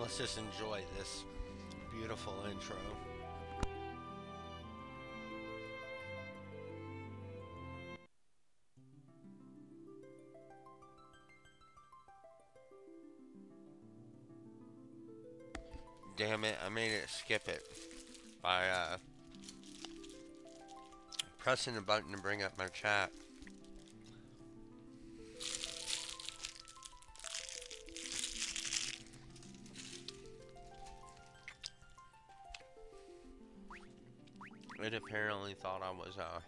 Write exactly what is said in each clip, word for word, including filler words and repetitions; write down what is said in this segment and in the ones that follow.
let's just enjoy this beautiful intro. Damn it, I made it skip it by uh, pressing the button to bring up my chat. It apparently thought I was uh,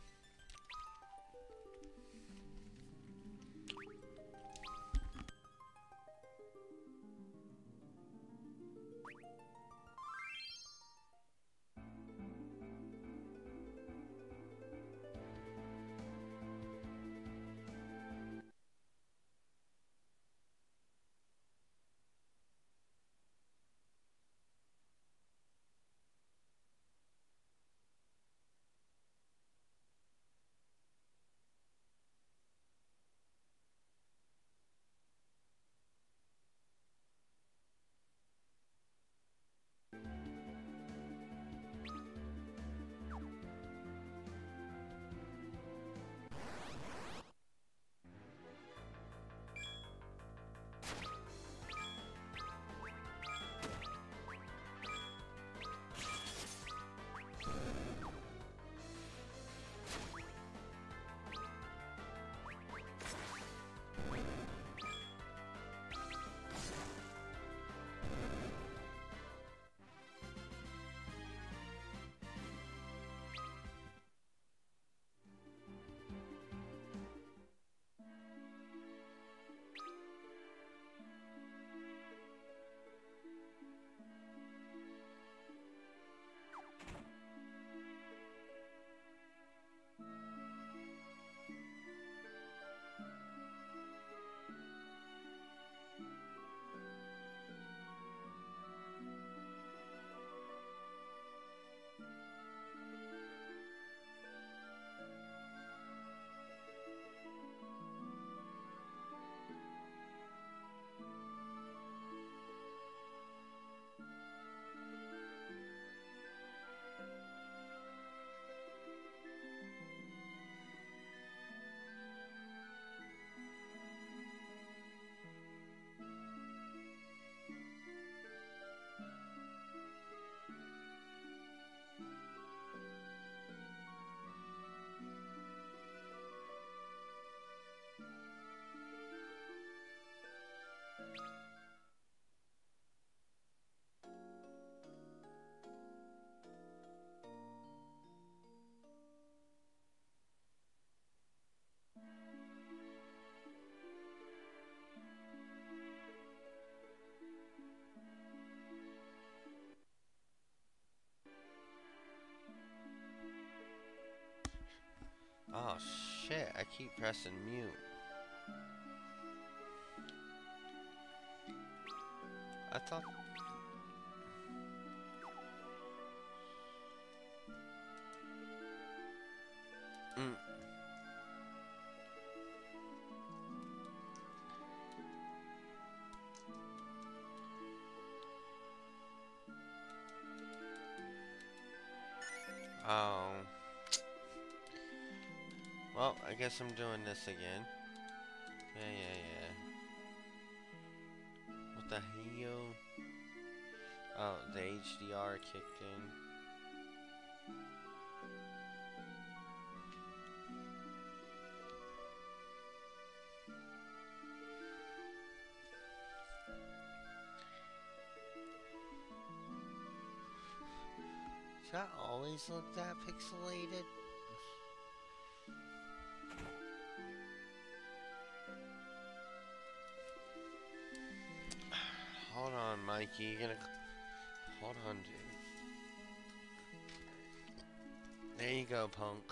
oh shit, I keep pressing mute. I thought. Mm. Oh. Well, I guess I'm doing this again. Yeah, yeah, yeah. What the hell? Oh, the H D R kicked in. Does that always look that pixelated? Hold on, Mikey. You're gonna. Hold on, dude. There you go, punk.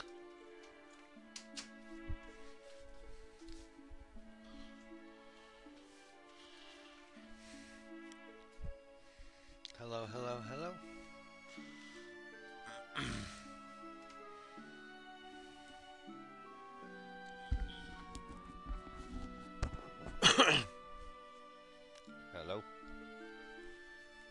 Hello, hello, hello. Hello.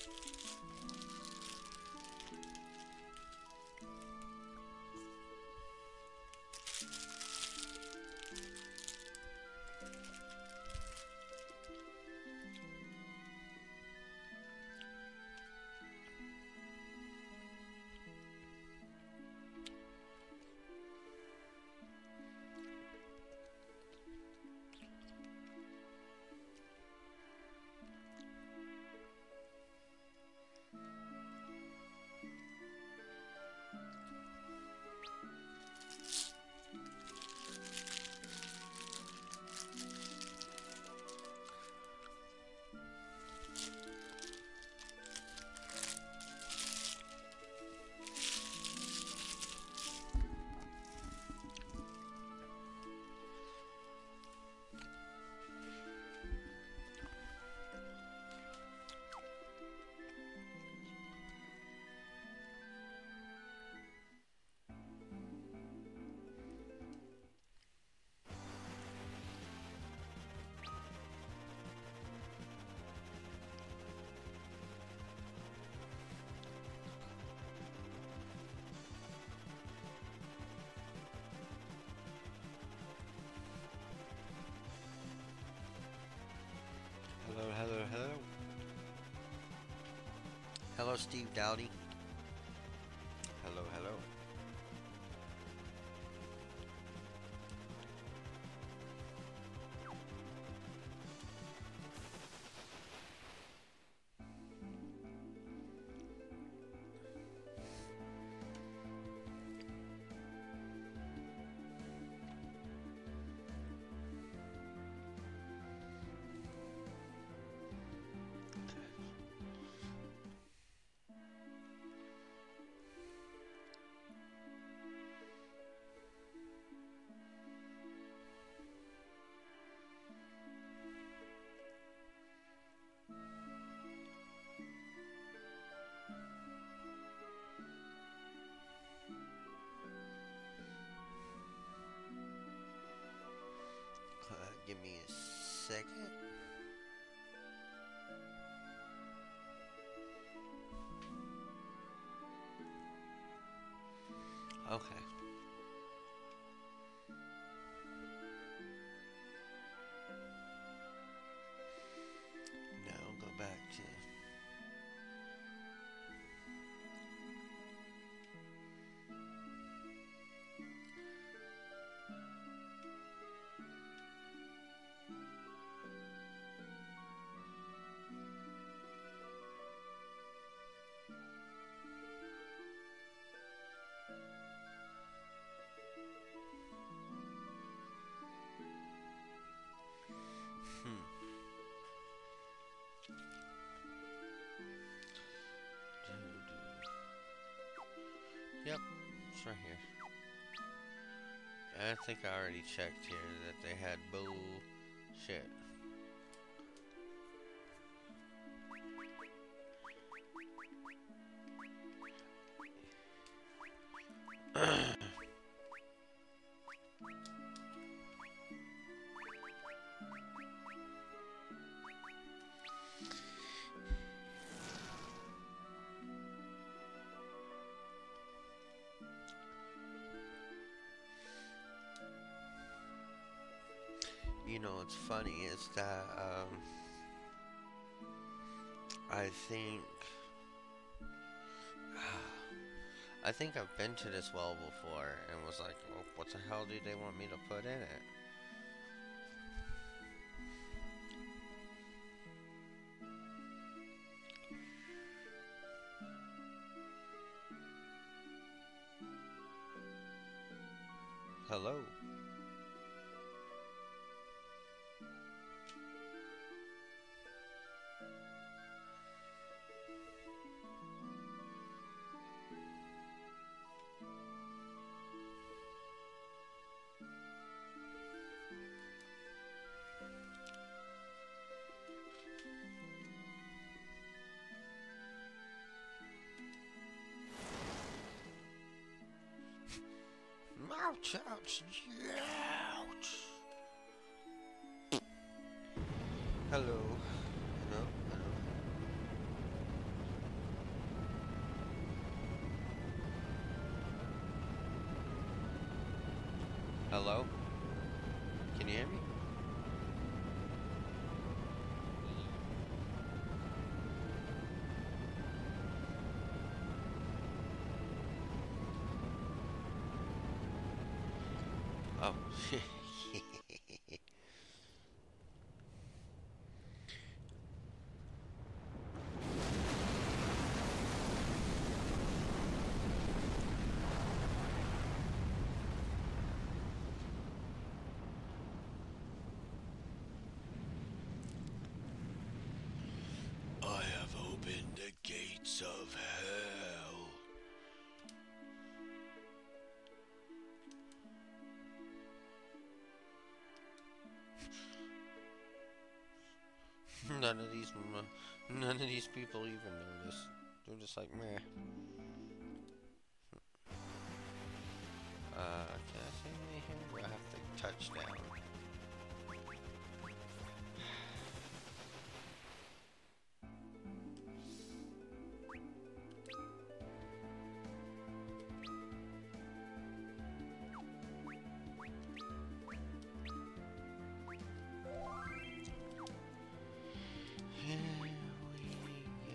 Hello, hello, hello. Hello, Steve Dowdy. Hello, hello. Uh, give me a second. Okay. Now go back to hmm. Yep, it's right here. I think I already checked here that they had bullshit. You know, what's funny is that um, I think I think I've been to this well before and was like, well, what the hell do they want me to put in it? Hello. Ouch, ouch, ouch. Hello. Hello, hello. Hello? Can you hear me? Oh. I have opened the gates of hell. None of these, none of these people even notice. They're just like, meh. Uh, can I say anything here? Do I have to touch down? Here we go.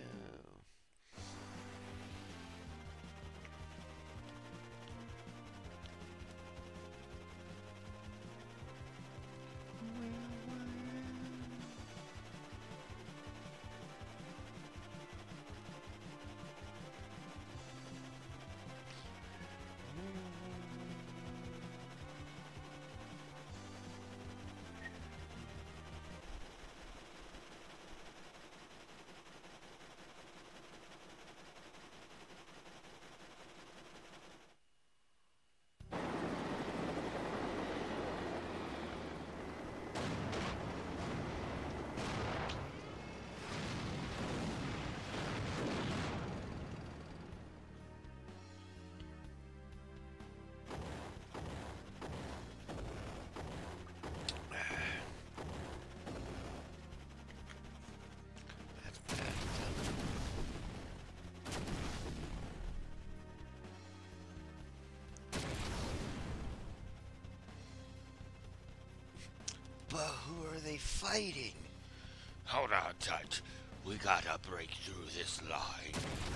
But who are they fighting? Hold on, Touch. We gotta break through this line.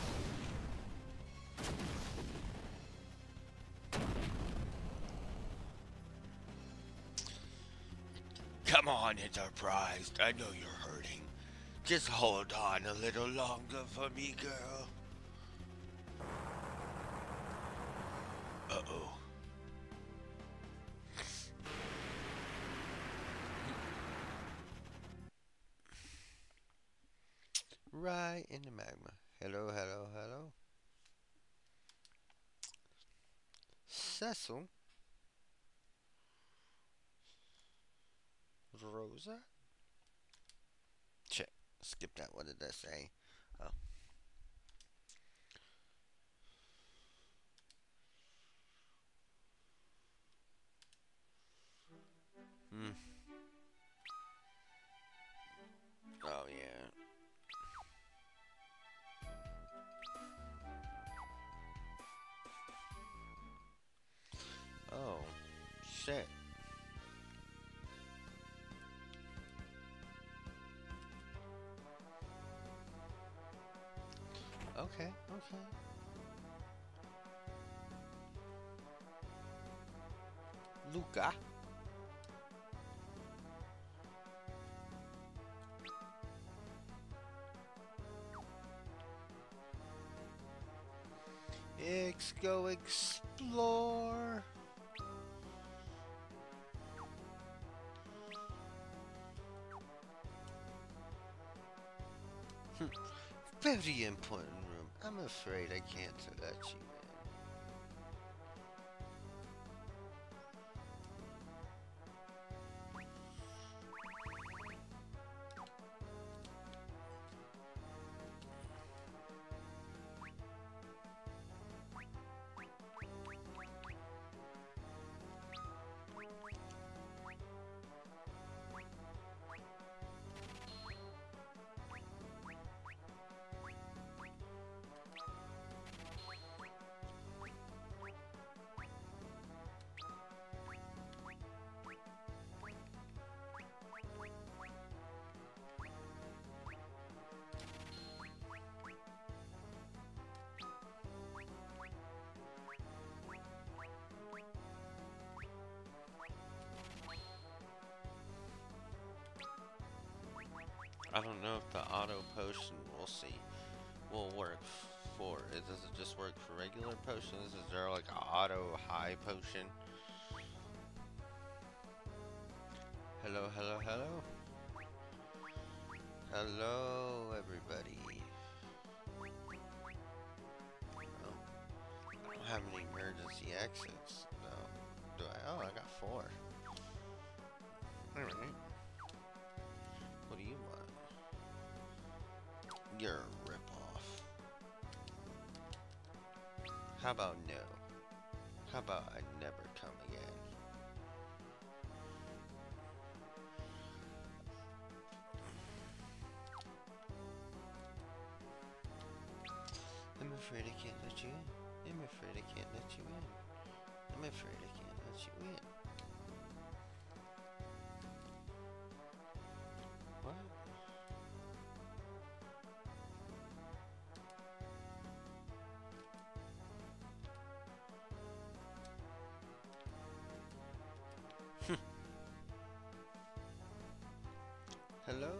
Come on, Enterprise. I know you're hurting. Just hold on a little longer for me, girl. Uh-oh. Right in the magma. Hello, hello, hello. Cecil? Rosa? Check. Skip that. What did that say? Oh. Hmm. Oh, yeah. Oh. Shit. Okay, okay. Luca. Let's go explore. Very important room. I'm afraid I can't let you in. I don't know if the auto potion, we'll see, will work for it. Does it just work for regular potions? Is there like an auto high potion? Hello, hello, hello? Hello, everybody. Oh, I don't have any emergency exits, though. Do I? Oh, I got four. Alright. What do you want? You're a ripoff. How about no? How about I never come again? I'm afraid I can't let you in. I'm afraid I can't let you in. I'm afraid I can't let you in. What? Hello.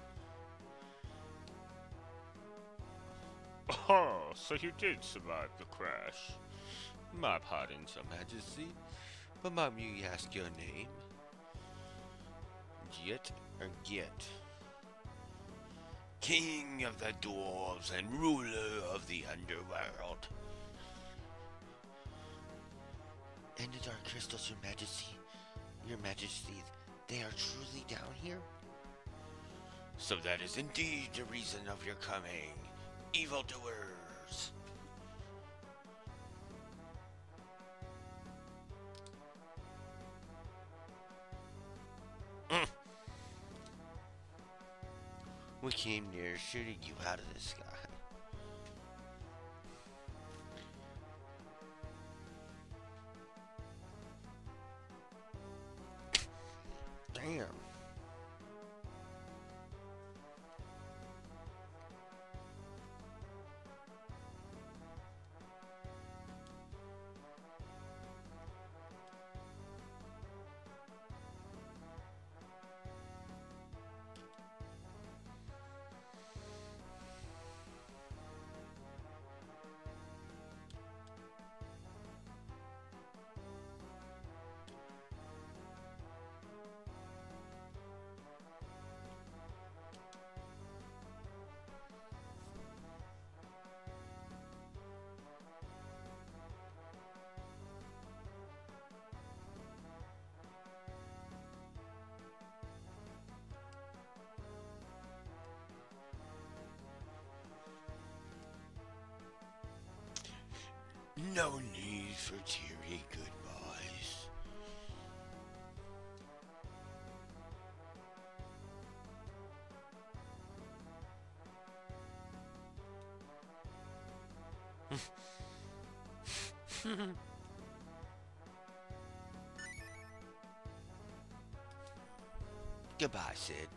Oh, so you did survive the crash. My pardons, Your Majesty, but might you ask your name? Git or Git? King of the dwarves and ruler of the underworld. And the Dark Crystals, Your Majesty, Your Majesty, they are truly down here? So that is indeed the reason of your coming, evildoers. Mm. We came near shooting you out of the sky. Damn. No need for teary goodbyes. Goodbye, Sid.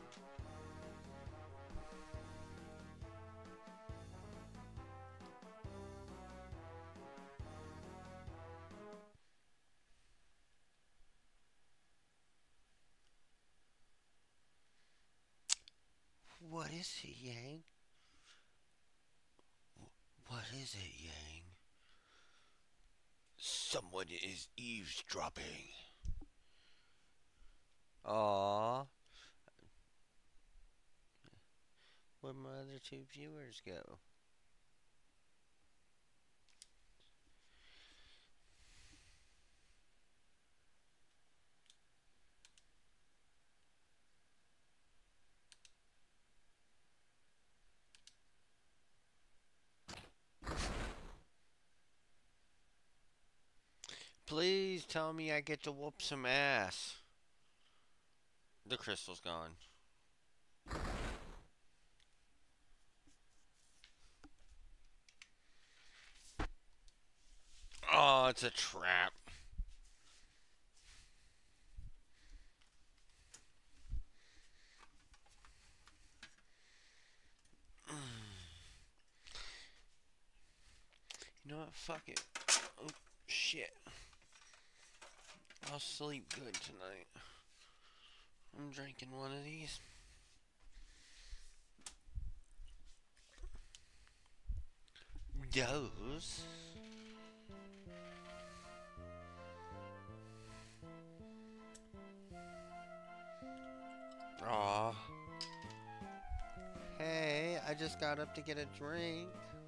What is it, Yang? What is it, Yang? Someone is eavesdropping. Aww. Where'd my other two viewers go? Please tell me I get to whoop some ass. The crystal's gone. Oh, it's a trap. You know what? Fuck it. Oh, shit. I'll sleep good tonight. I'm drinking one of these. Those. Aw. Hey, I just got up to get a drink.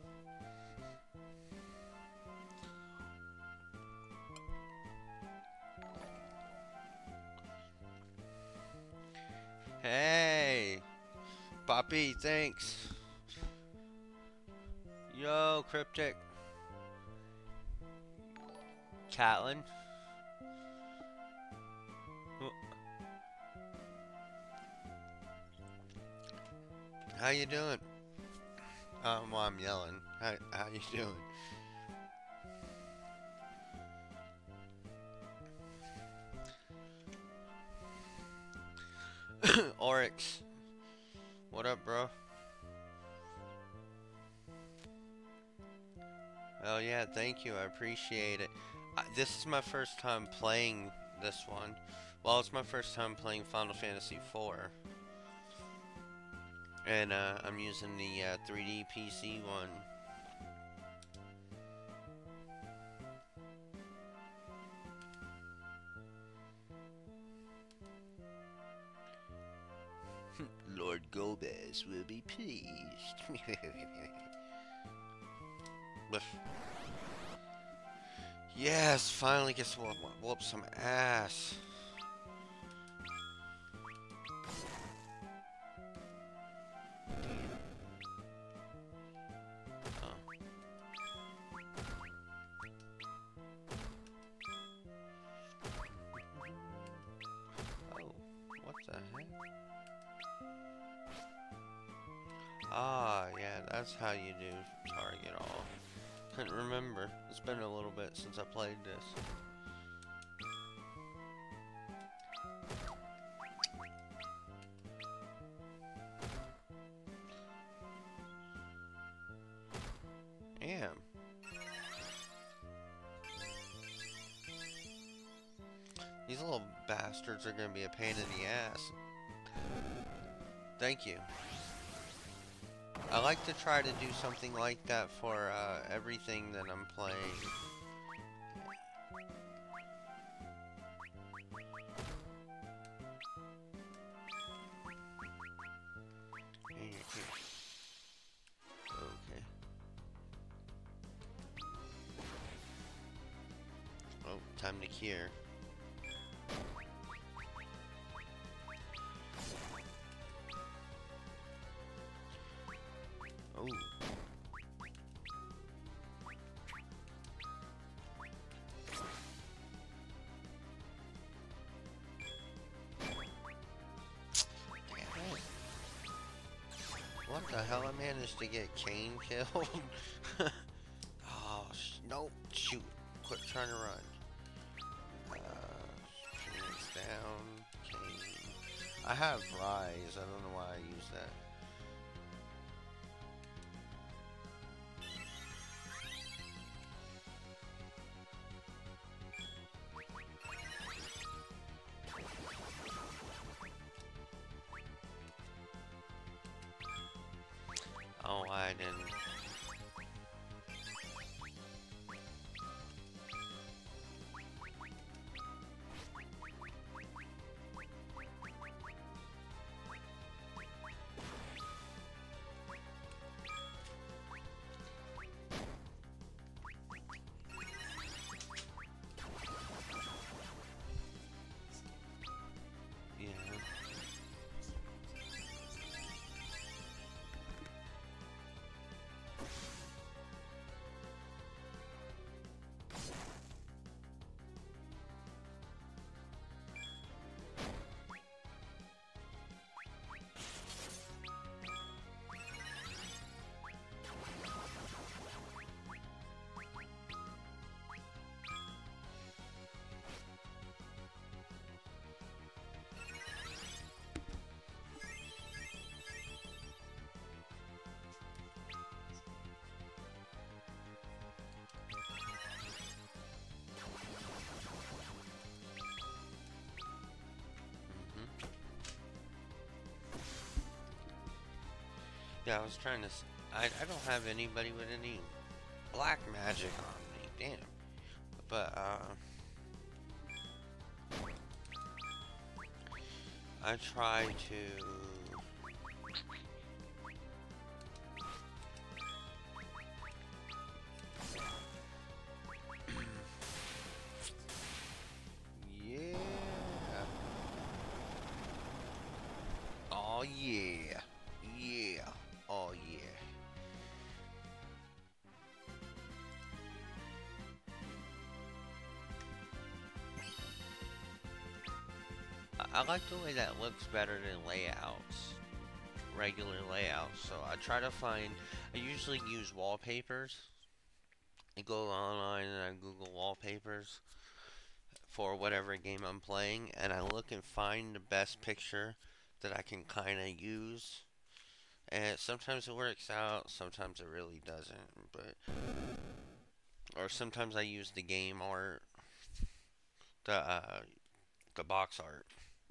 Hey, Poppy, thanks. Yo, Cryptic. Catlin. How you doing? Um, well, I'm yelling. How, how you doing? Oryx. What up, bro? Oh yeah, thank you. I appreciate it. I, this is my first time playing this one. Well, it's my first time playing Final Fantasy four. And uh, I'm using the uh, three D P C one. Lord Gomez will be pleased. Yes, finally gets to whoop, whoop some ass. Ah, yeah, that's how you do target all. Couldn't remember. It's been a little bit since I played this. Damn. These little bastards are gonna be a pain in the ass. Thank you. I like to try to do something like that for uh, everything that I'm playing. Okay. Oh, time to cure. Oh. What the hell? I managed to get Kane killed. Oh, sh nope. Shoot. Quit trying to run. Uh, Phoenix down. Kane. I have Rise. I don't know why I use that. Oh, I didn't. Yeah, I was trying to. S I I don't have anybody with any black magic on me. Damn. But, uh... I try to... yeah. Oh yeah. Yeah. Oh yeah. I, I like the way that looks better than layouts. Regular layouts. So I try to find... I usually use wallpapers. I go online and I Google wallpapers for whatever game I'm playing, and I look and find the best picture that I can kind of use. And sometimes it works out, sometimes it really doesn't. But or sometimes I use the game art, the uh, the box art.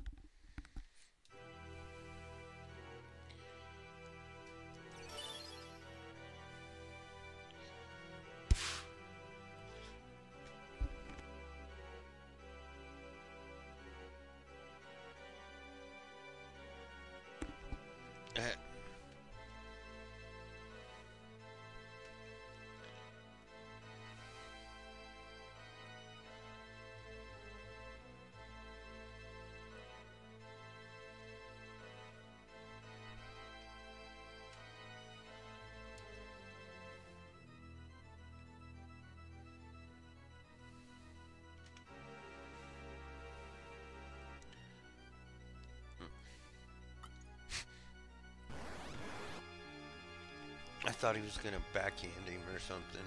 I thought he was gonna backhand him or something.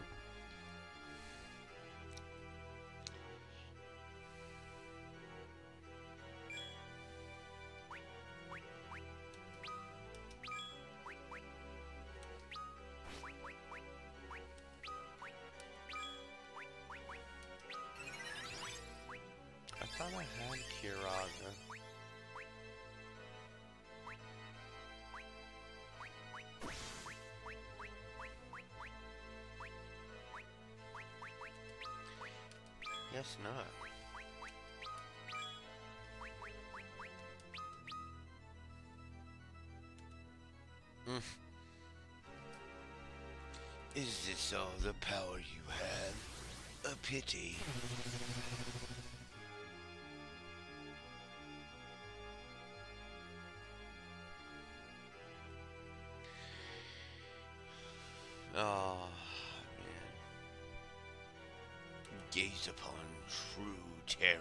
I thought I had Kiraga. Guess not. Mm. Is this all the power you have? A pity. Oh, man. Gaze upon true terror.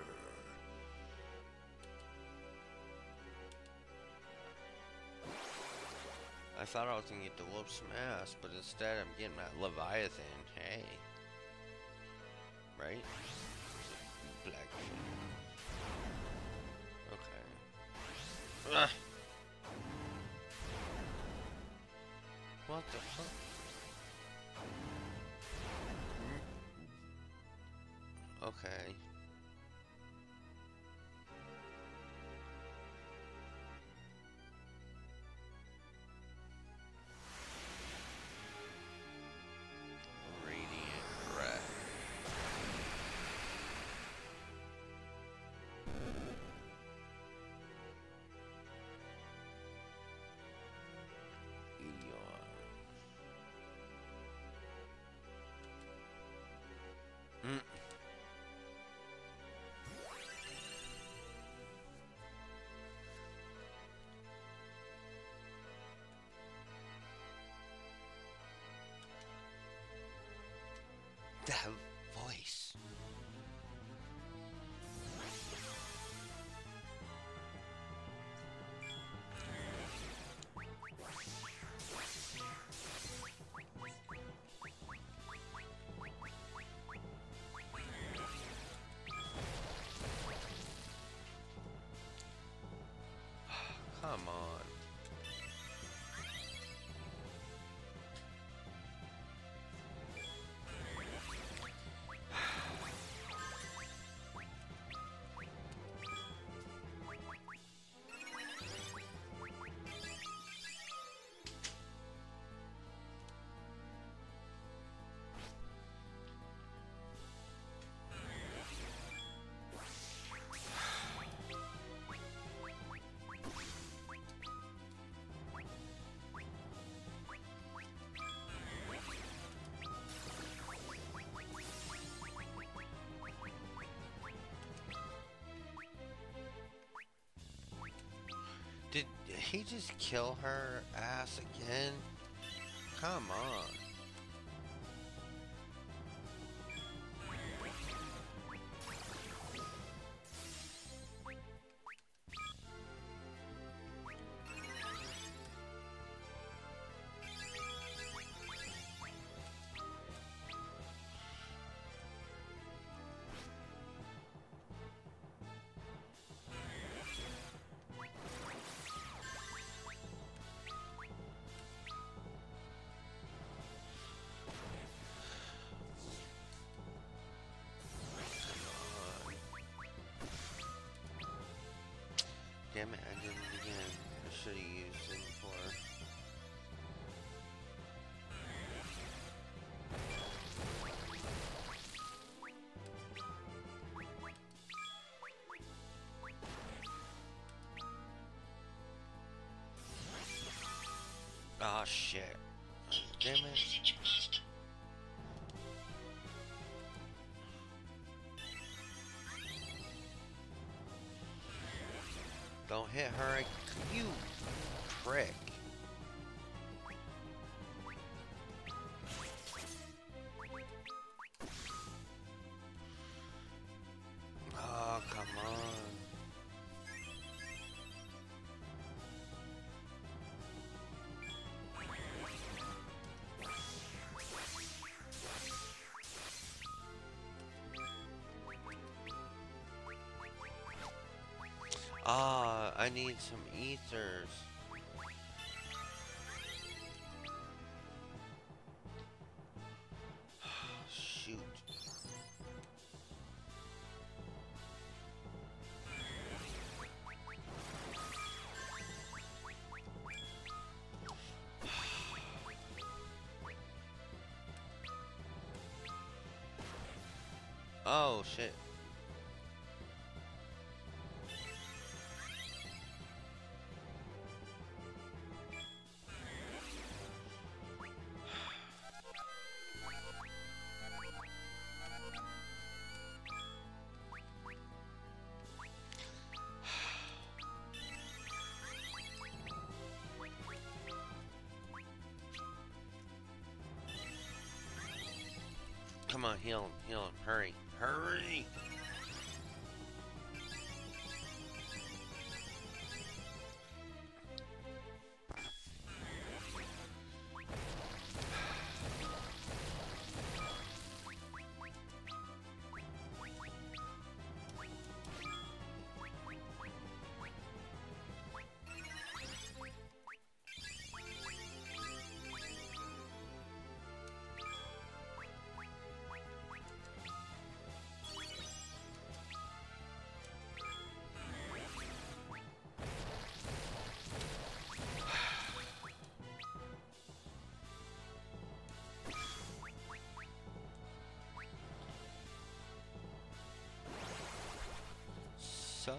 I thought I was gonna get the whoop smash, but instead I'm getting that Leviathan. Hey. Right? Black. Okay. Ugh. What the fuck? Okay. Radiant breath. Mm. That voice. Come on. he just kill her ass again? Come on. Damn it, I did it again. I should have used it before. Oh shit. Damn it. Don't hit her, you prick. Oh, come on. Ah, I need some ethers. Shoot. Oh, shit. Come on, heal him, heal him, hurry, hurry! Summon.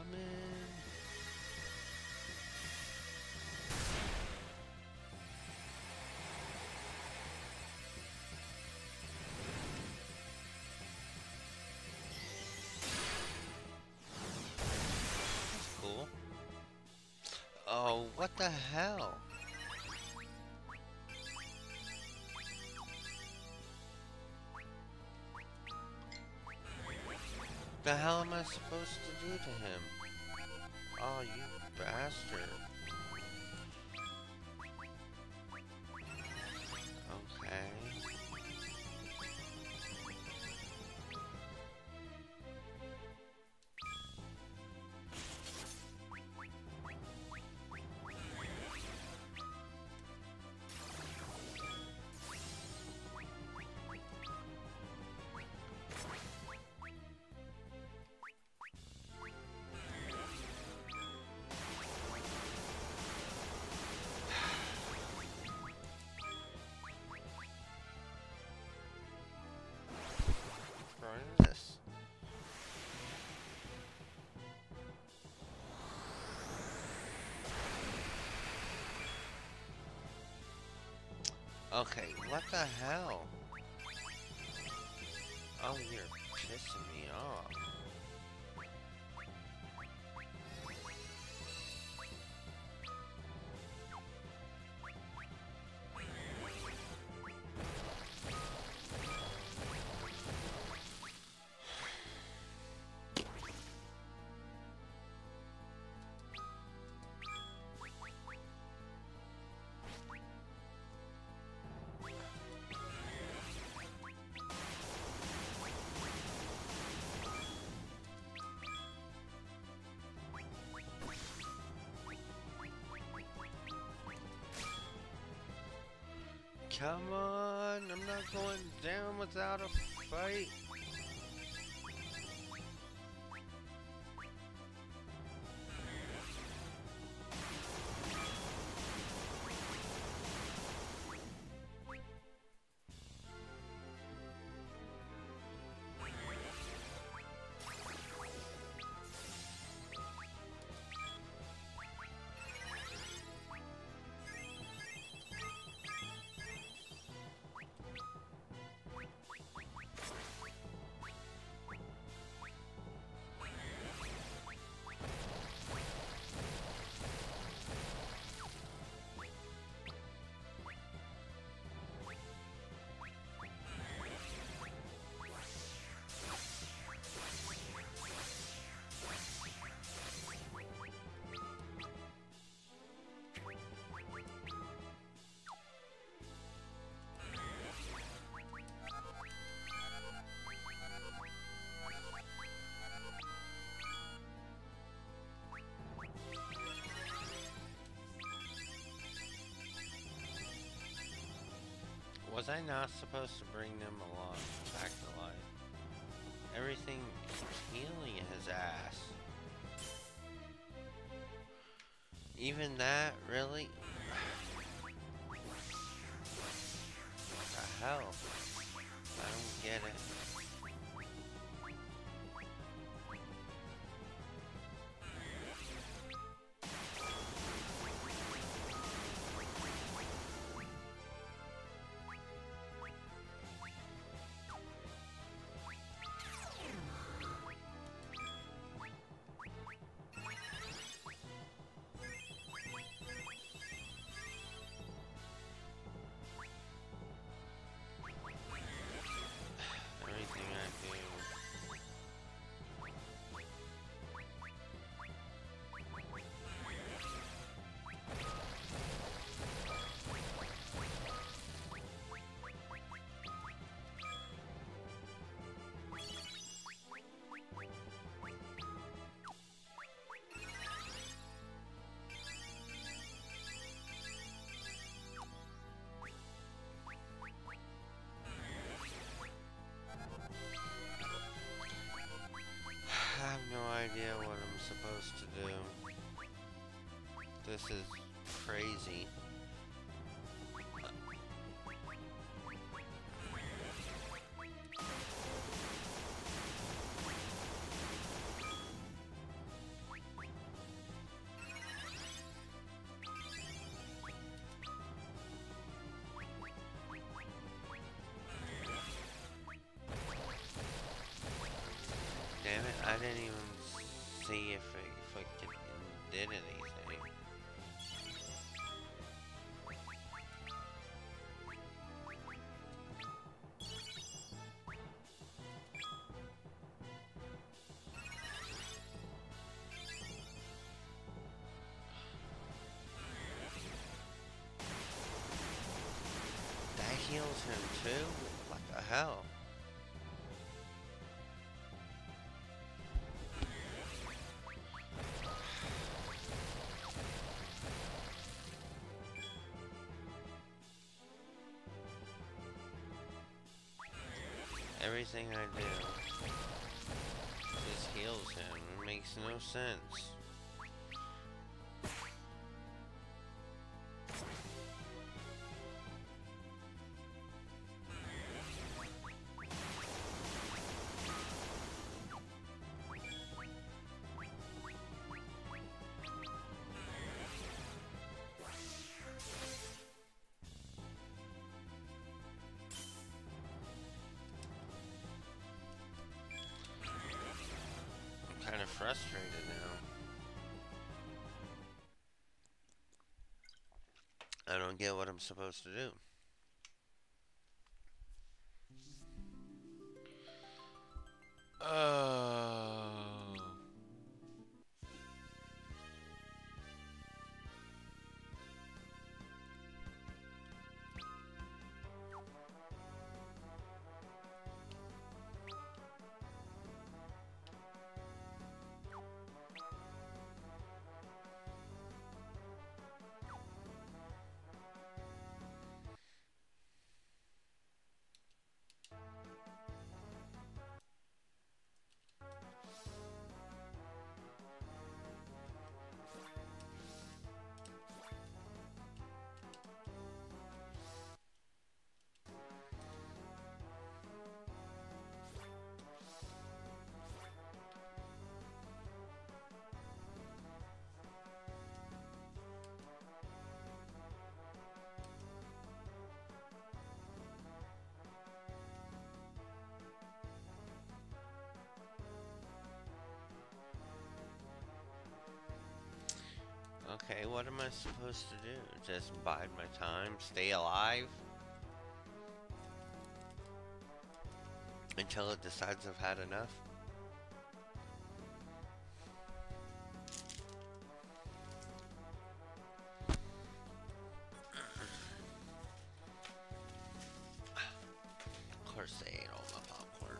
That's cool. Oh, what the hell? The hell am I supposed to do to him? Oh, you bastard. Okay. This. Okay, what the hell? Oh, you're pissing me off. Come on, I'm not going down without a fight. Was I not supposed to bring them along back to life? Everything keeps healing his ass. Even that, really? What the hell? I don't get it. I have no idea what I'm supposed to do. This is crazy. Damn it, I didn't even see if it, if it could, did anything. That heals him too? What the hell? Everything I do just heals him. It makes no sense. Kind of frustrated now. I don't get what I'm supposed to do. Oh. what am I supposed to do? Just bide my time? Stay alive? Until it decides I've had enough? Of course they ate all my popcorn.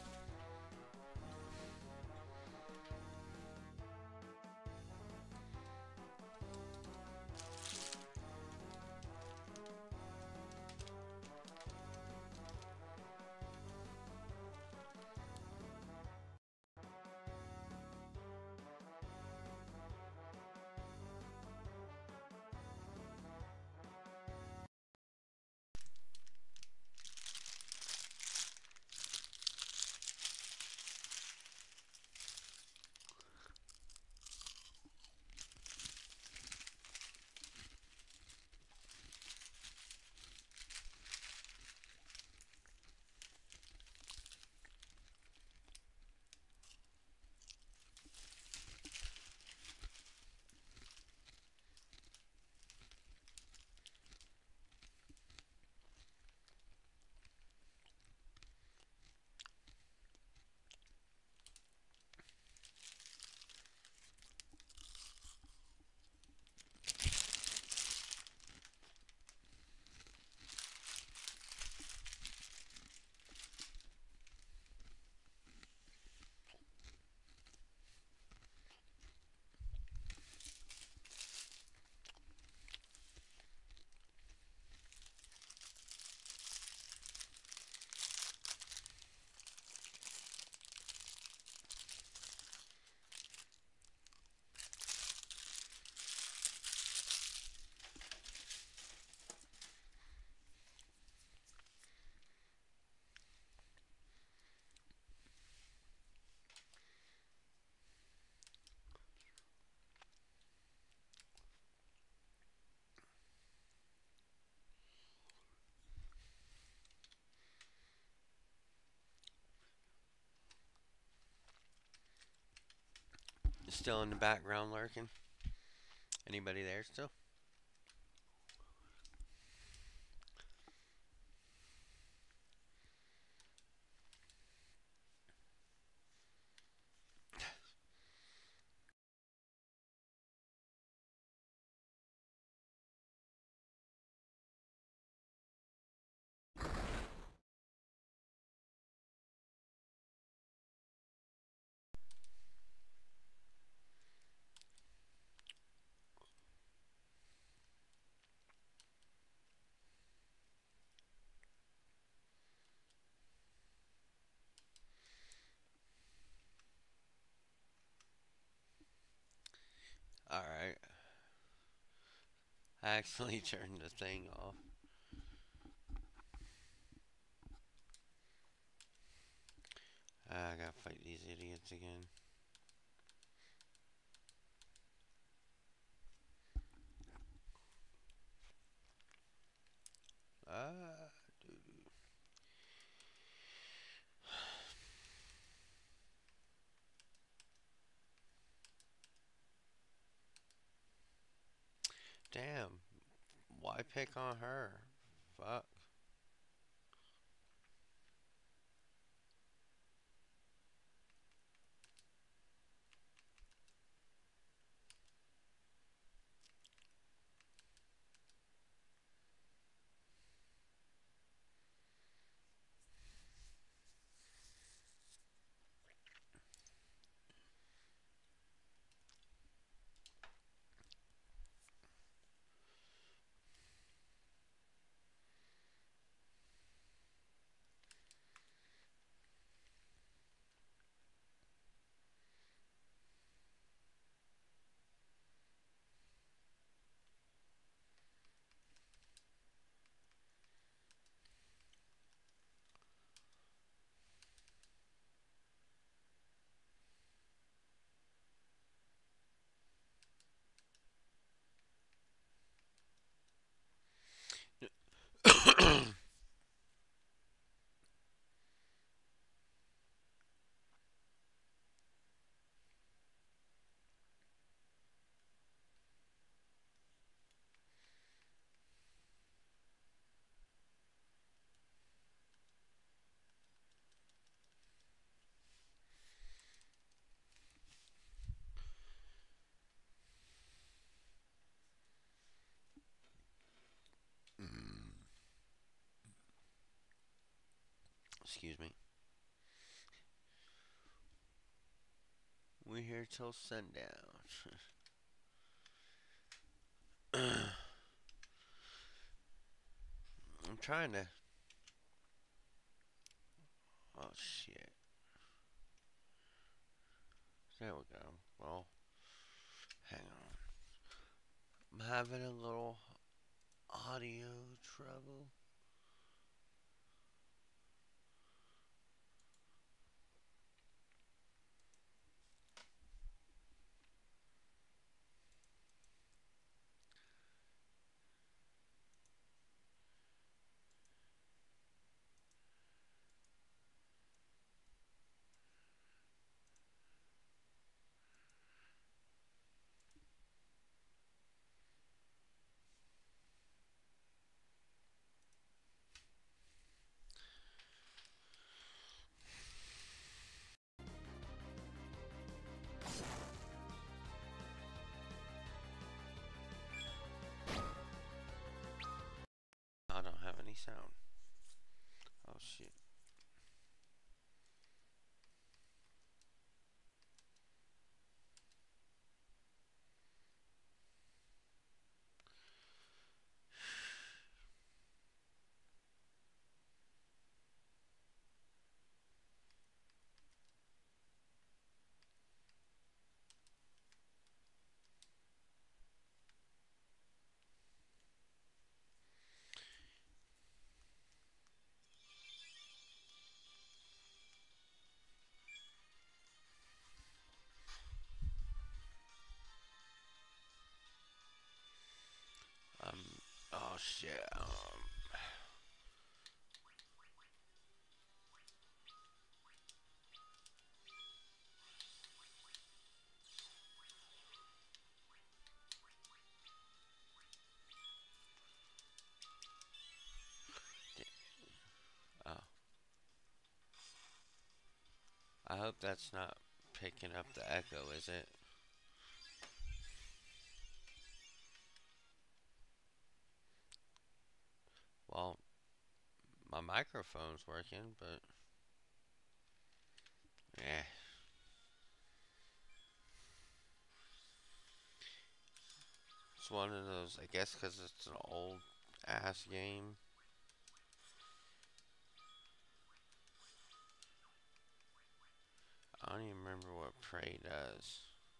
Still in the background lurking? Anybody there still? Alright. I accidentally turned the thing off. I gotta fight these idiots again. Ah, dude. Damn. Why pick on her? Fuck. Excuse me. We're here till sundown. I'm trying to. Oh shit. There we go. Well, hang on. I'm having a little audio trouble. I don't have any sound. Oh shit. Um. Oh shit. Um. Oh. I hope that's not picking up the echo, is it? Well, my microphone's working, but yeah. It's one of those, I guess, because it's an old ass game. I don't even remember what Prey does.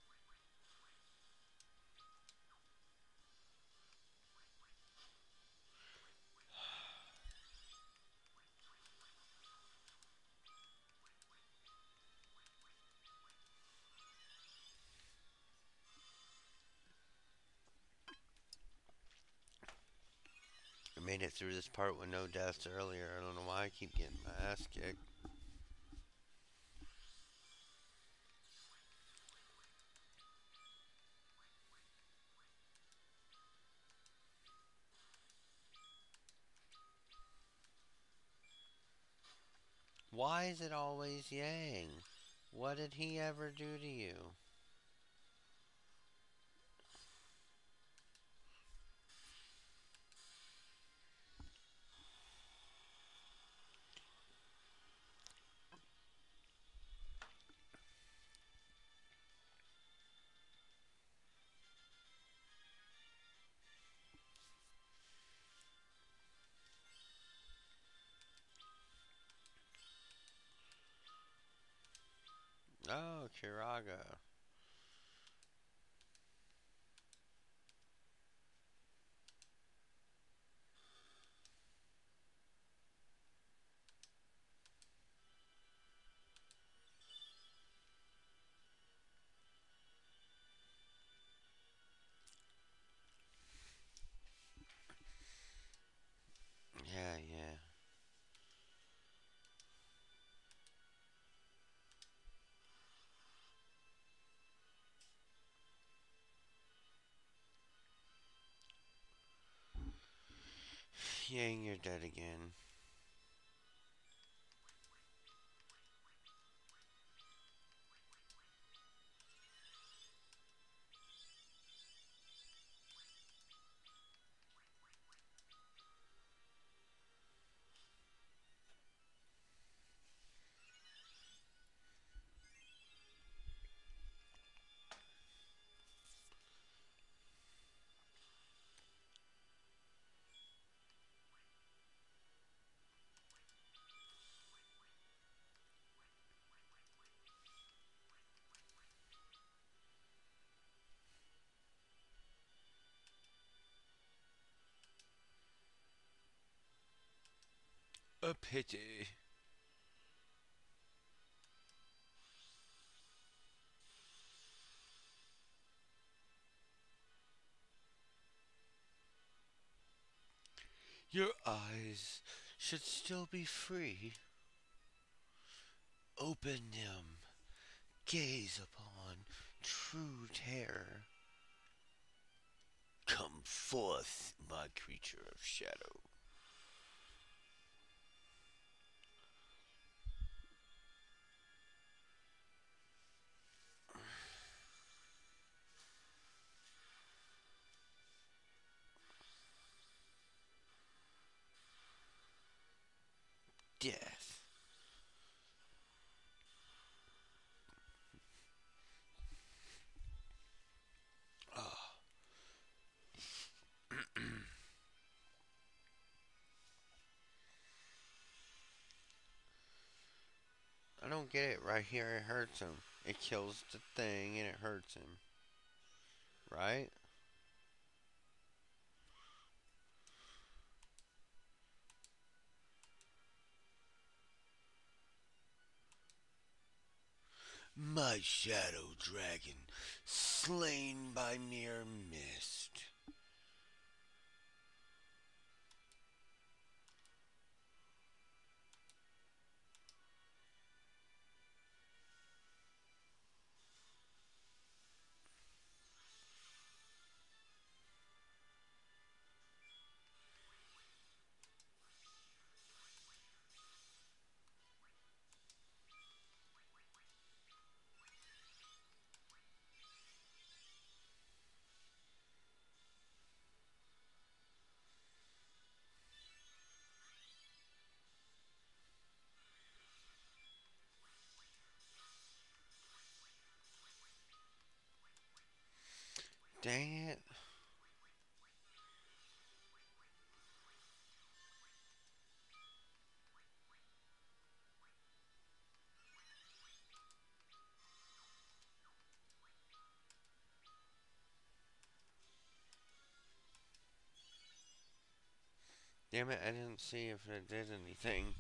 I made it through this part with no deaths earlier. I don't know why I keep getting my ass kicked. Why is it always Yang? What did he ever do to you? Oh, Kiraga. Yeah, yeah. Yang, you're dead again. A pity. Your eyes should still be free. Open them. Gaze upon true terror. Come forth, my creature of shadow. Death. Ah. I don't get it. Right here, it hurts him. It kills the thing and it hurts him. Right? My shadow dragon, slain by mere mist. Dang it. Damn it, I didn't see if it did anything.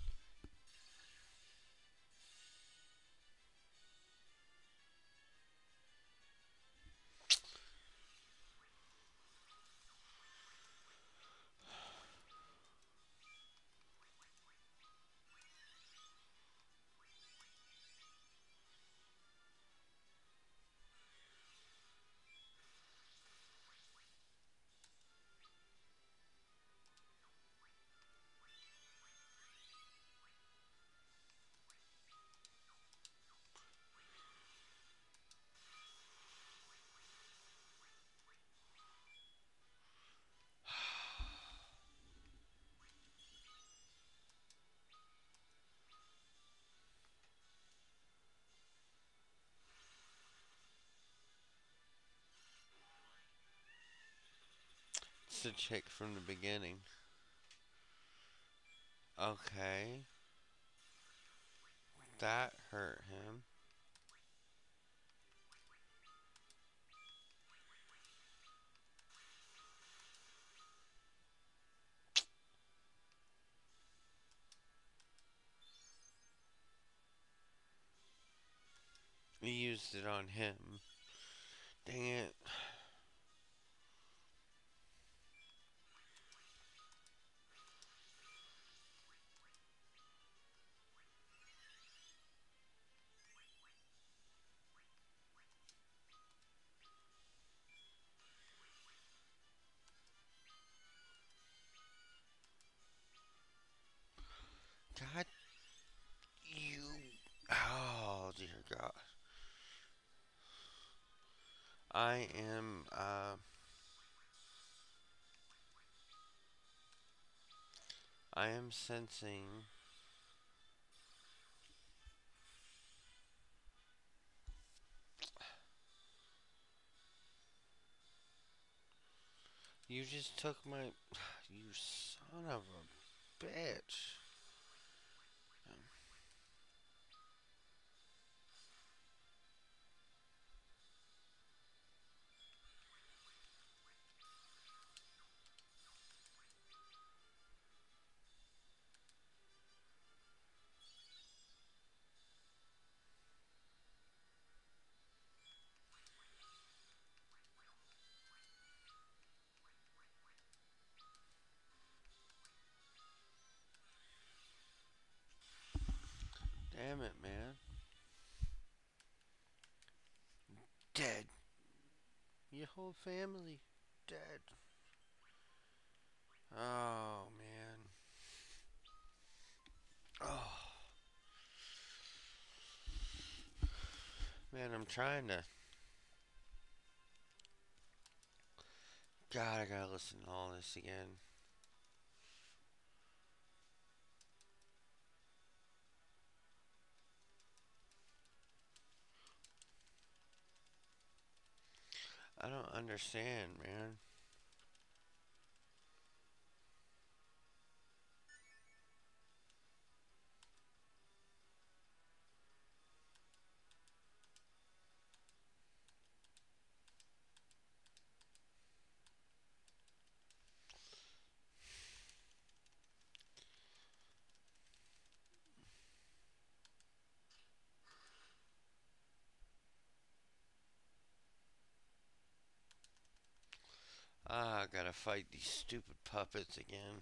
It's the chick from the beginning. Okay. That hurt him. He used it on him. Dang it. God, you. Oh, dear God. I am, uh. I am sensing. You just took my. You son of a bitch. damn it, man. Dead. Your whole family dead. Oh, man. Oh. Man, I'm trying to. God, I gotta listen to all this again. I don't understand, man. Ah, I gotta fight these stupid puppets again.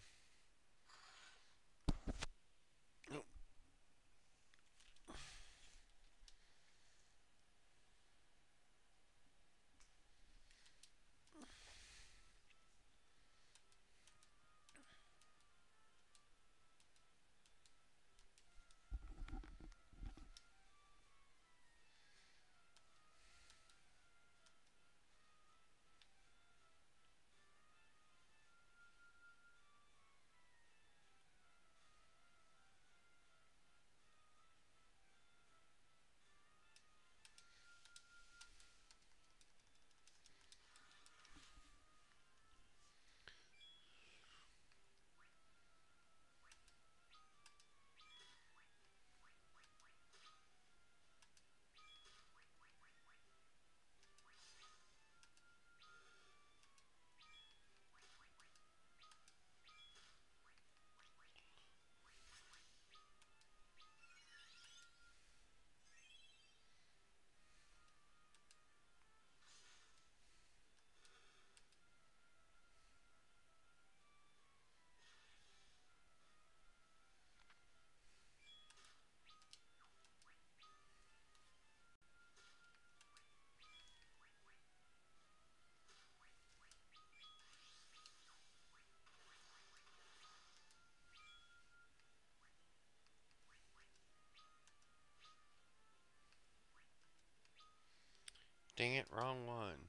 Dang it, wrong one.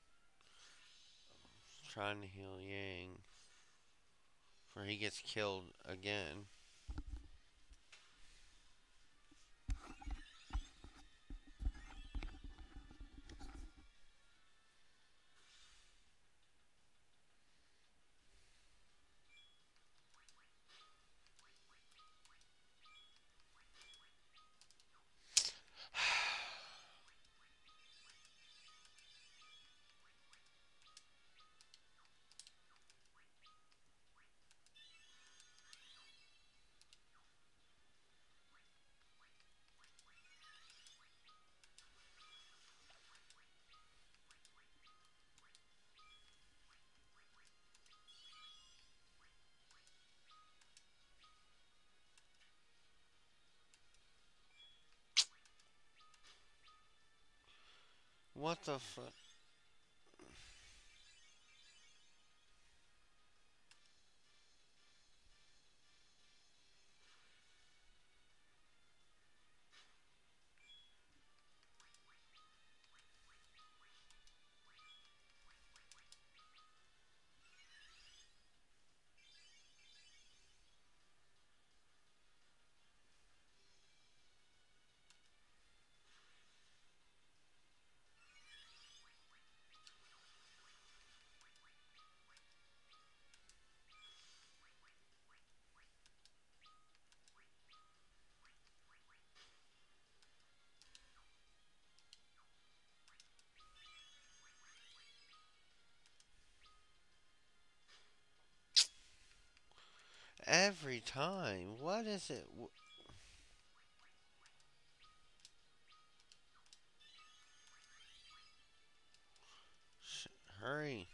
Trying to heal Yang. Before he gets killed again. What the fuck? Every time. What is it? Sh hurry.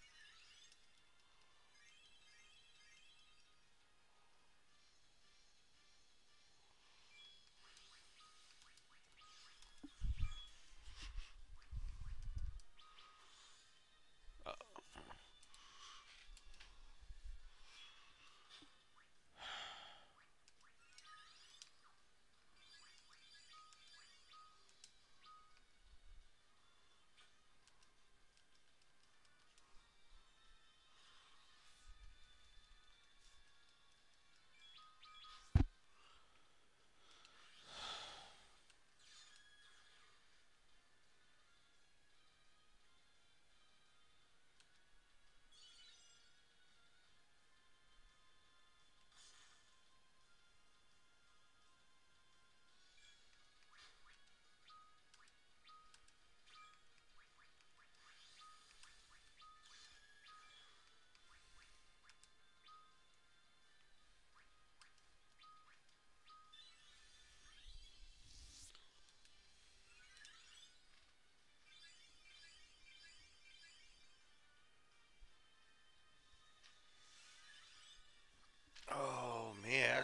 Oh man.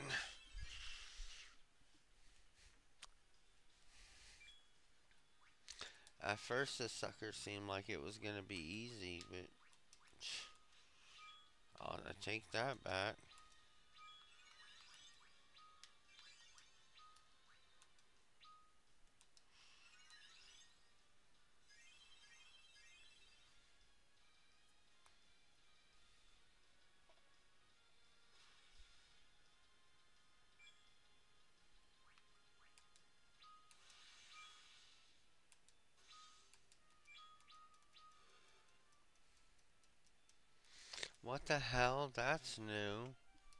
At first, this sucker seemed like it was gonna be easy, but I'll take that back. What the hell? That's new.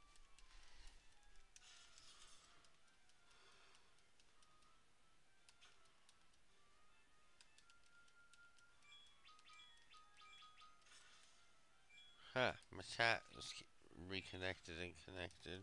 Huh, my chat is reconnected and connected.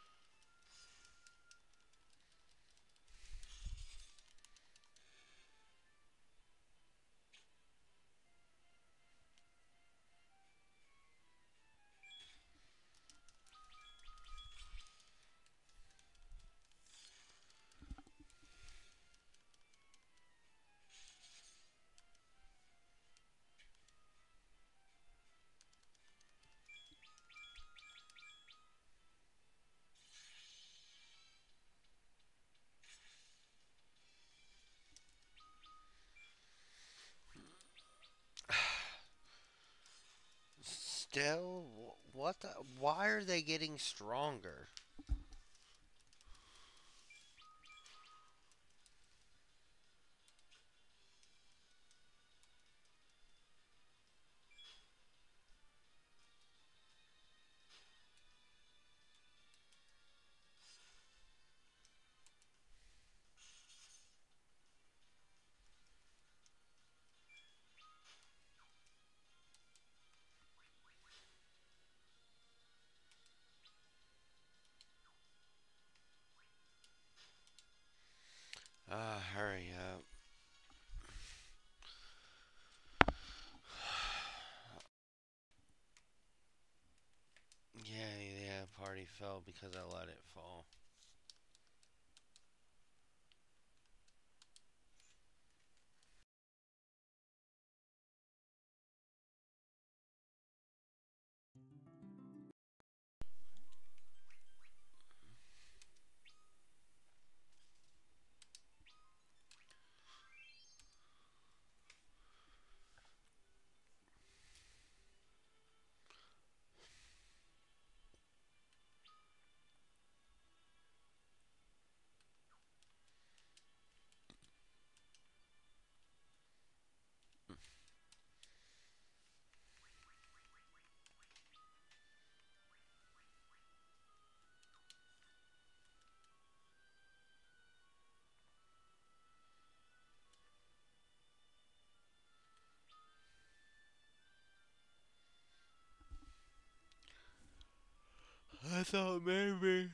Still, what the? Why are they getting stronger? Ah, hurry up. Yeah, yeah, party fell because I let it fall. I thought maybe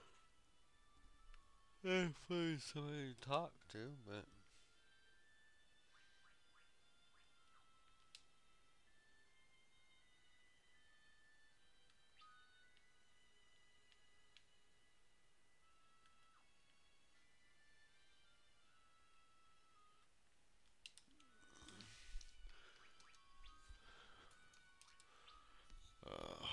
I'd find somebody to talk to, but uh,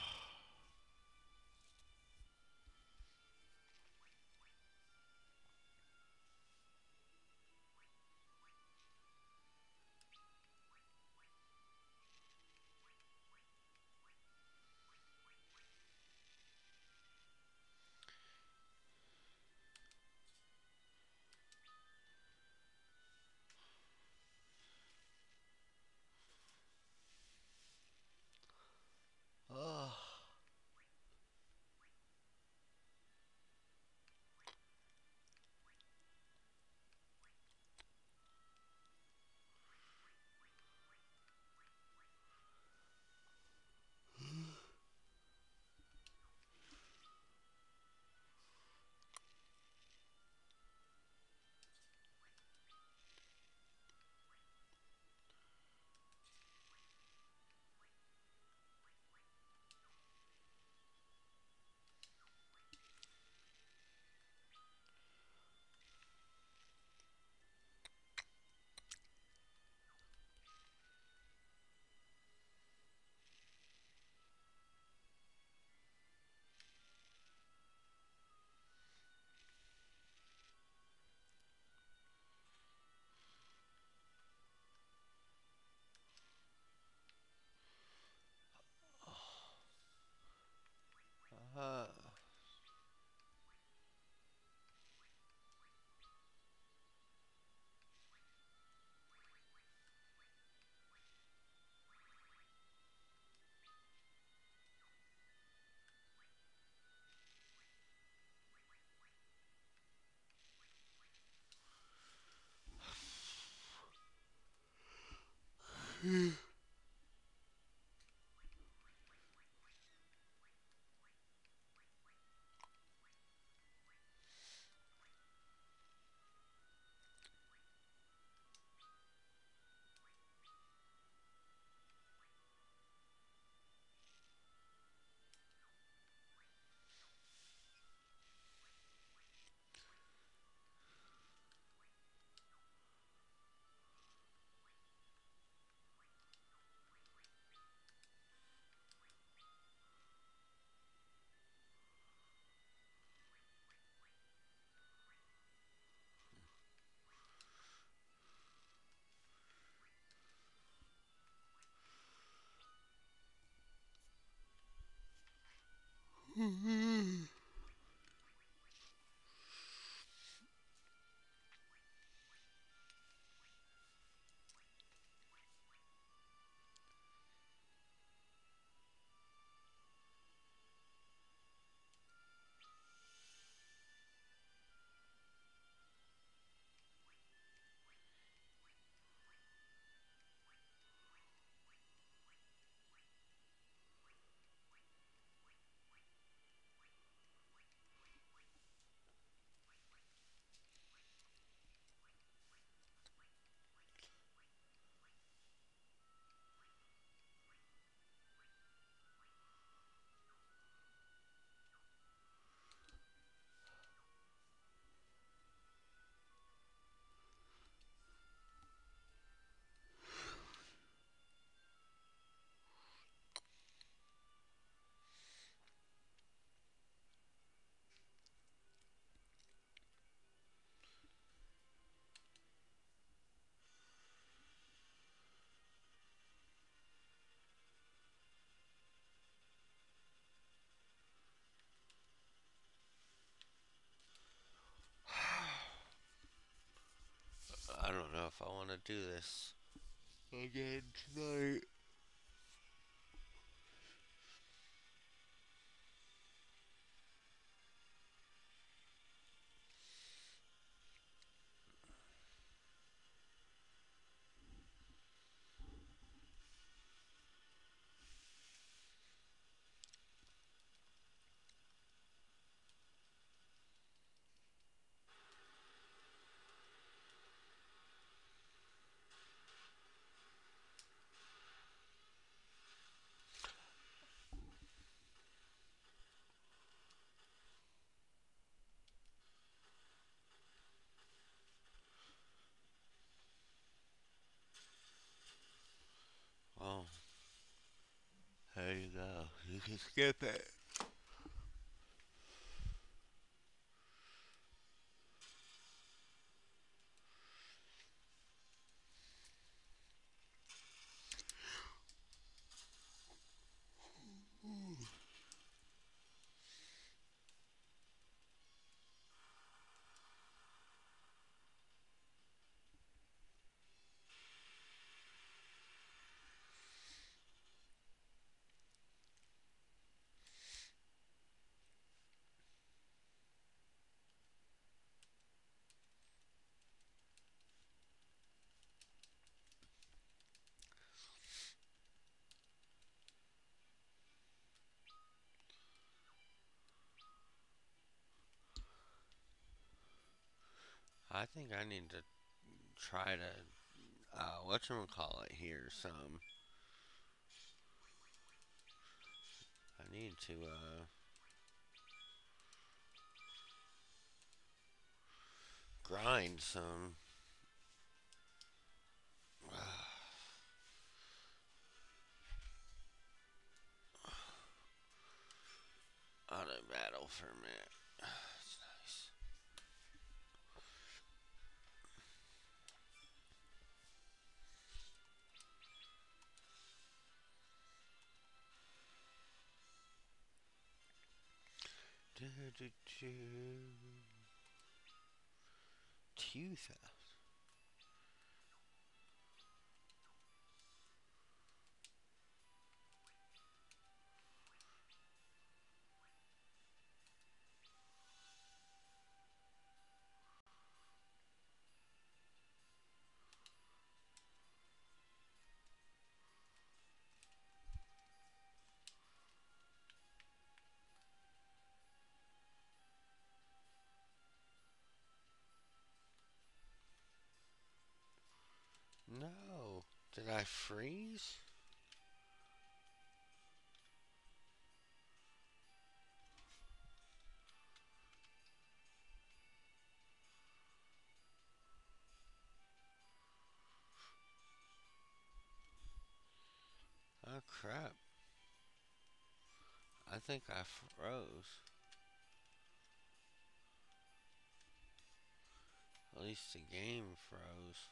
I don't know if I want to do this again tonight. Well, there you go. You can skip it. I think I need to try to, uh, whatchamacallit here some. I need to, uh, grind some. Out of battle for a minute. That's nice. Do, do, do. Two thousand. No. Did I freeze? Oh crap. I think I froze. At least the game froze.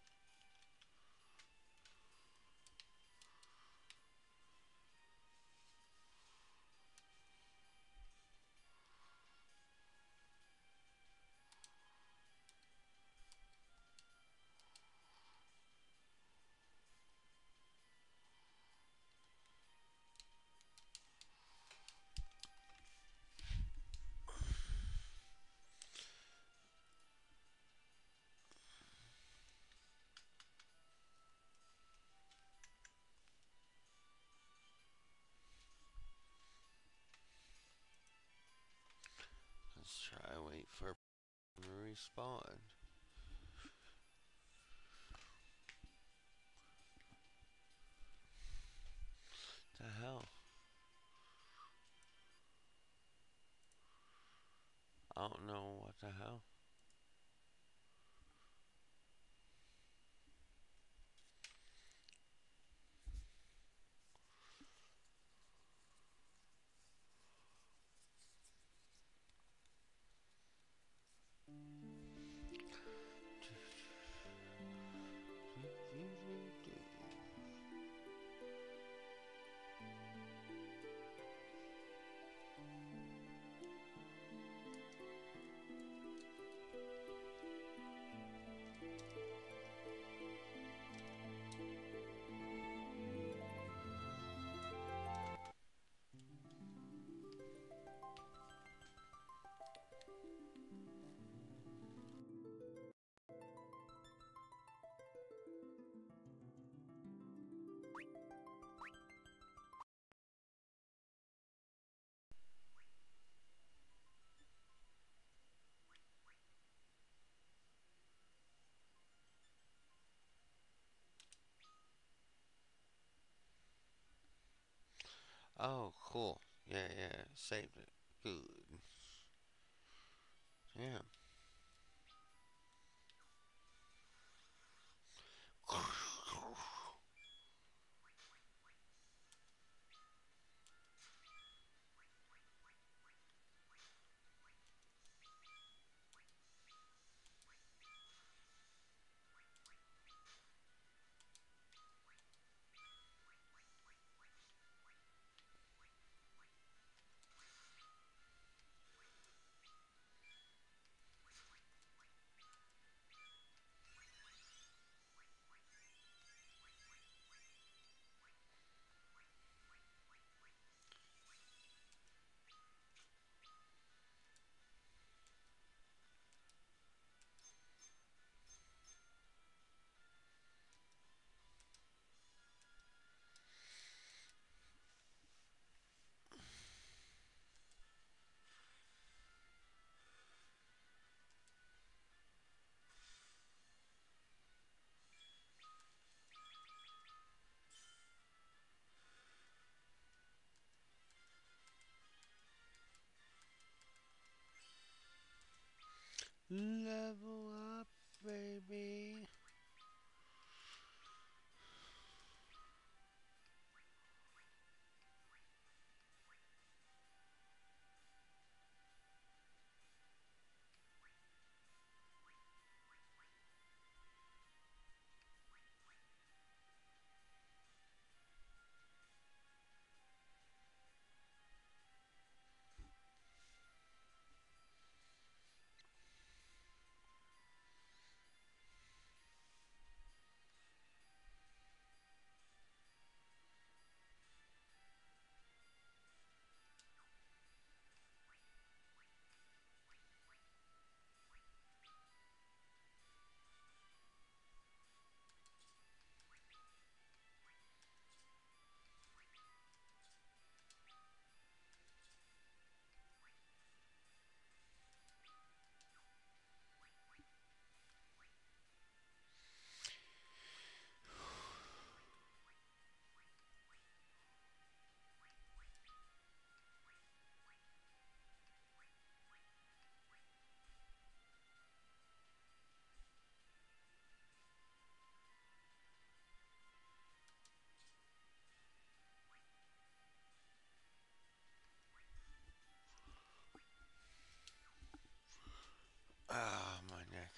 Let's try wait for to respawn. The hell? I don't know what the hell. Oh, cool. Yeah, yeah, saved it. Good. Damn. Level up, baby.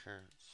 hurts.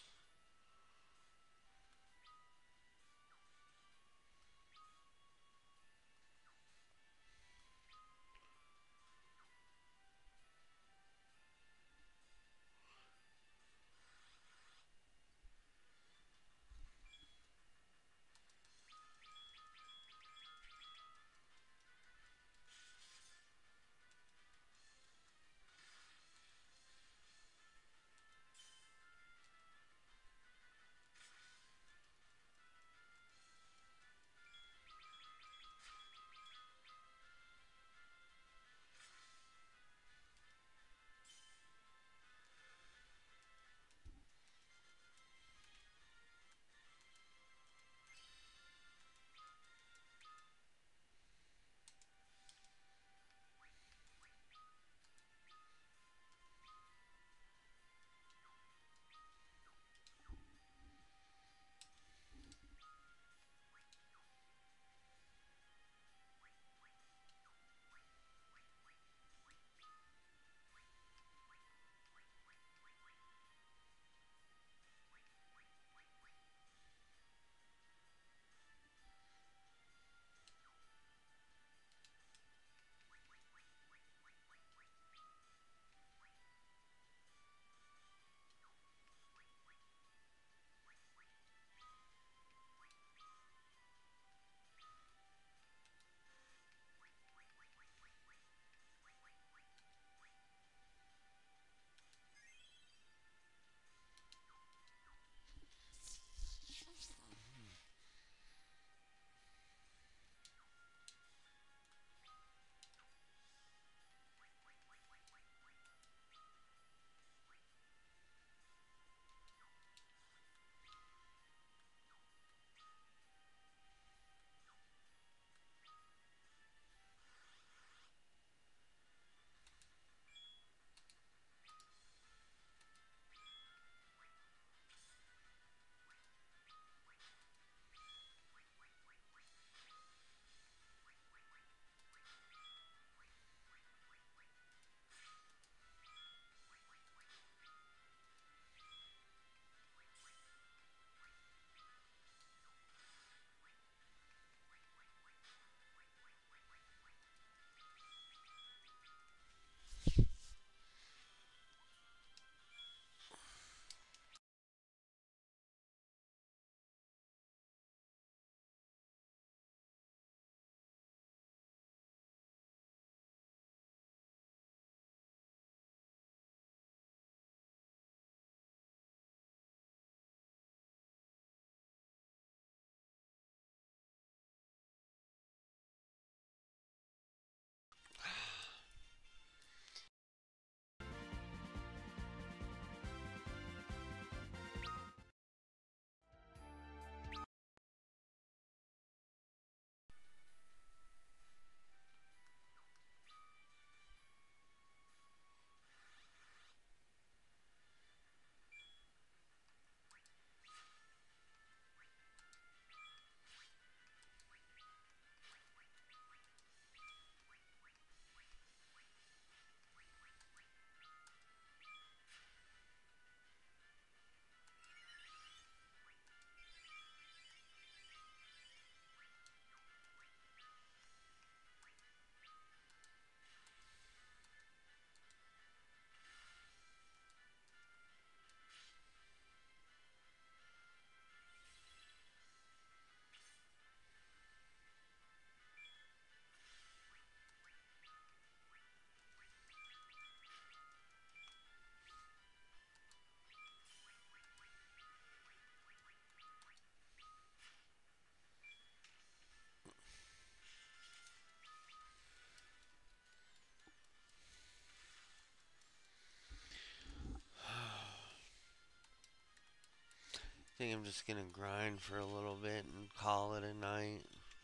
I think I'm just gonna grind for a little bit and call it a night.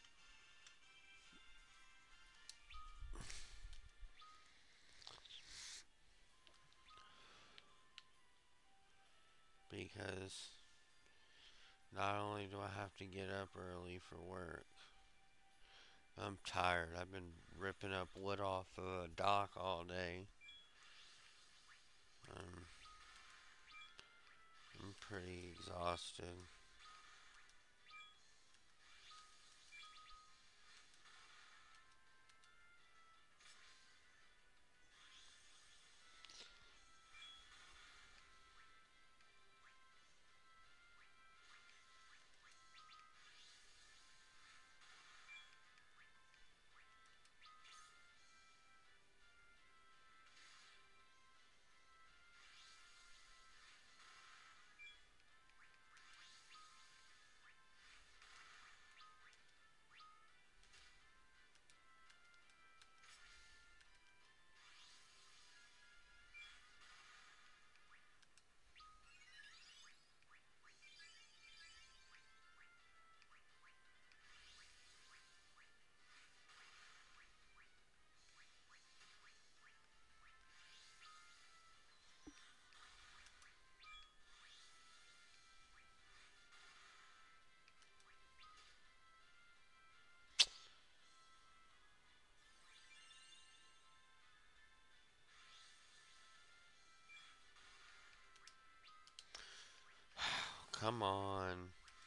Because not only do I have to get up early for work, I'm tired. I've been ripping up wood off of a dock all day. Um, I'm pretty exhausted. Come on.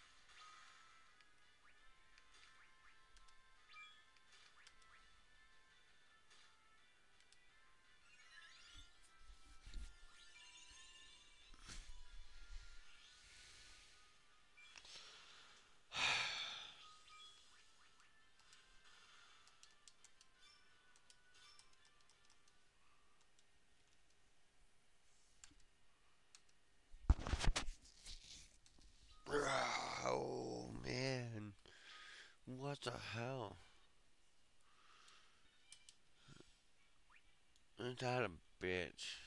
Oh man. What the hell? Ain't that a bitch?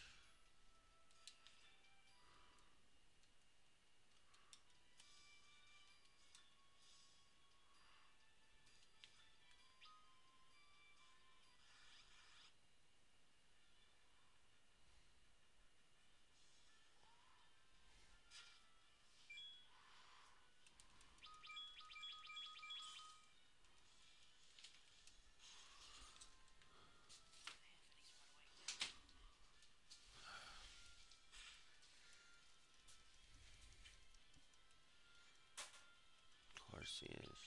Of course he is.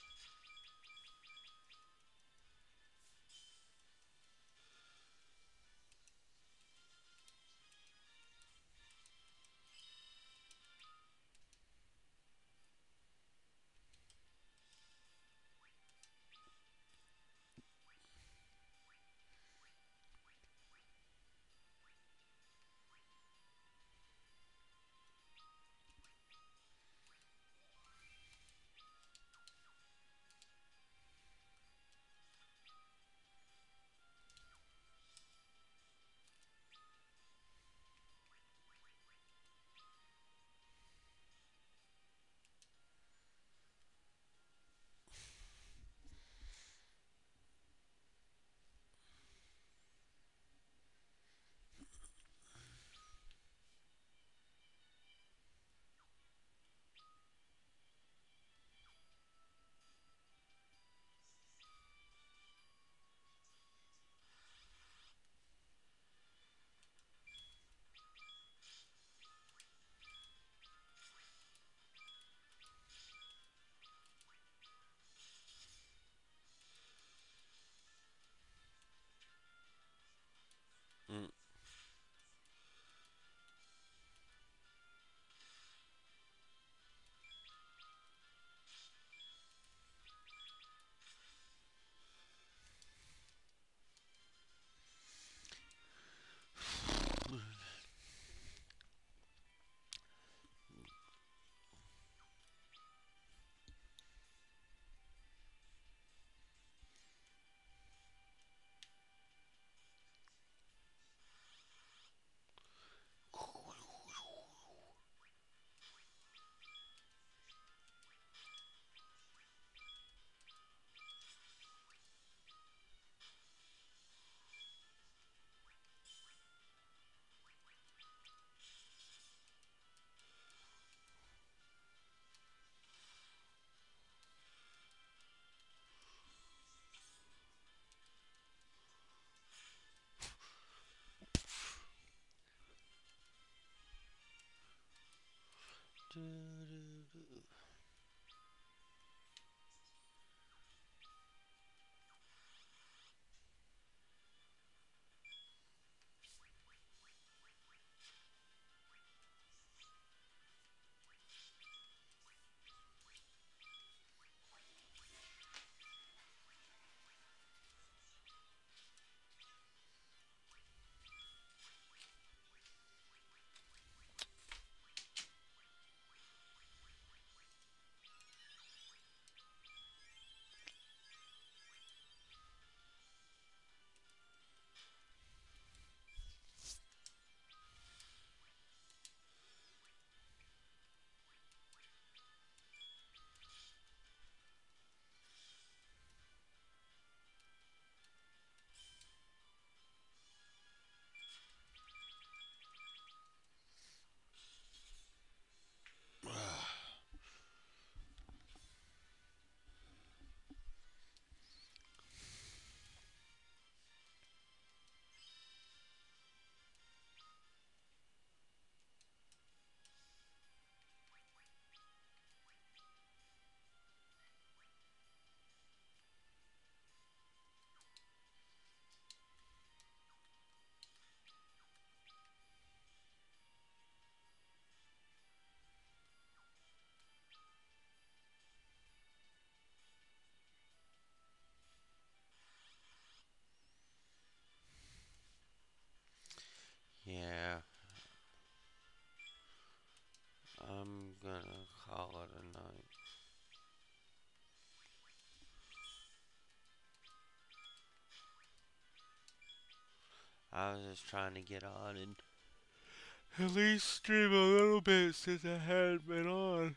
Yeah, I'm gonna call it a night. I was just trying to get on and at least stream a little bit since I hadn't been on.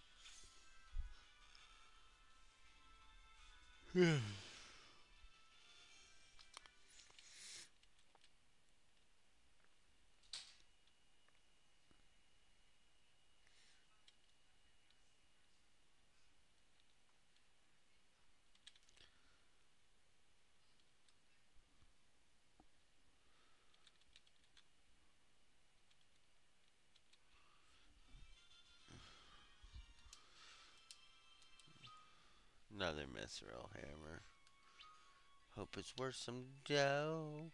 Another Mithril hammer. Hope it's worth some dough.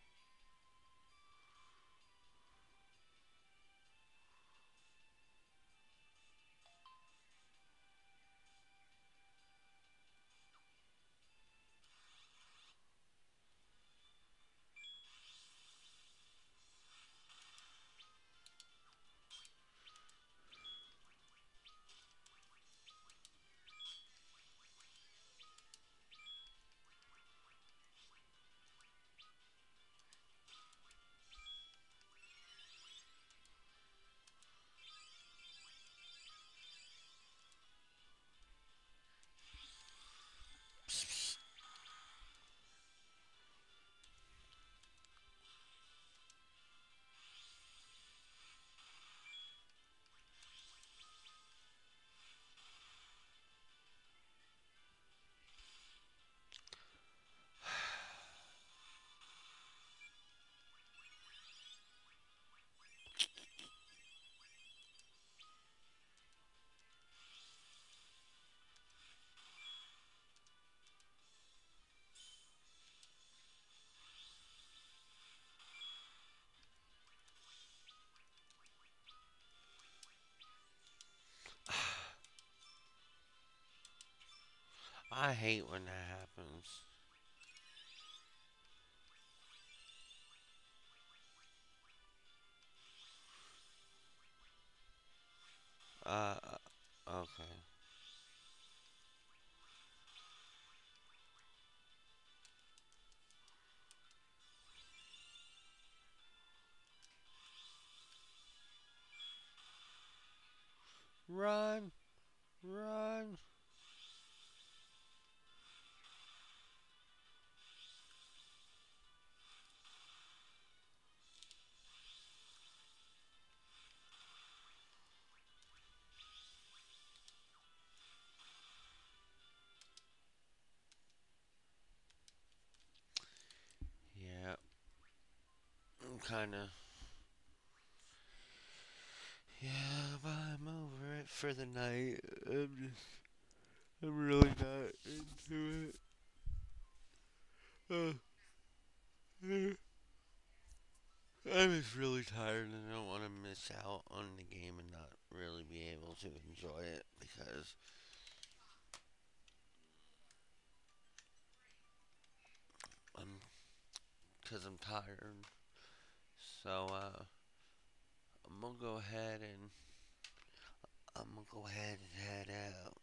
I hate when that happens. Uh, okay. Run, run. Yeah, I'm kinda. Yeah, but I'm over it for the night. I'm just, I'm really not into it. Uh, uh, I'm just really tired and I don't want to miss out on the game and not really be able to enjoy it because I'm, cause I'm tired. So, uh, I'm gonna go ahead and I'm gonna go ahead and head out.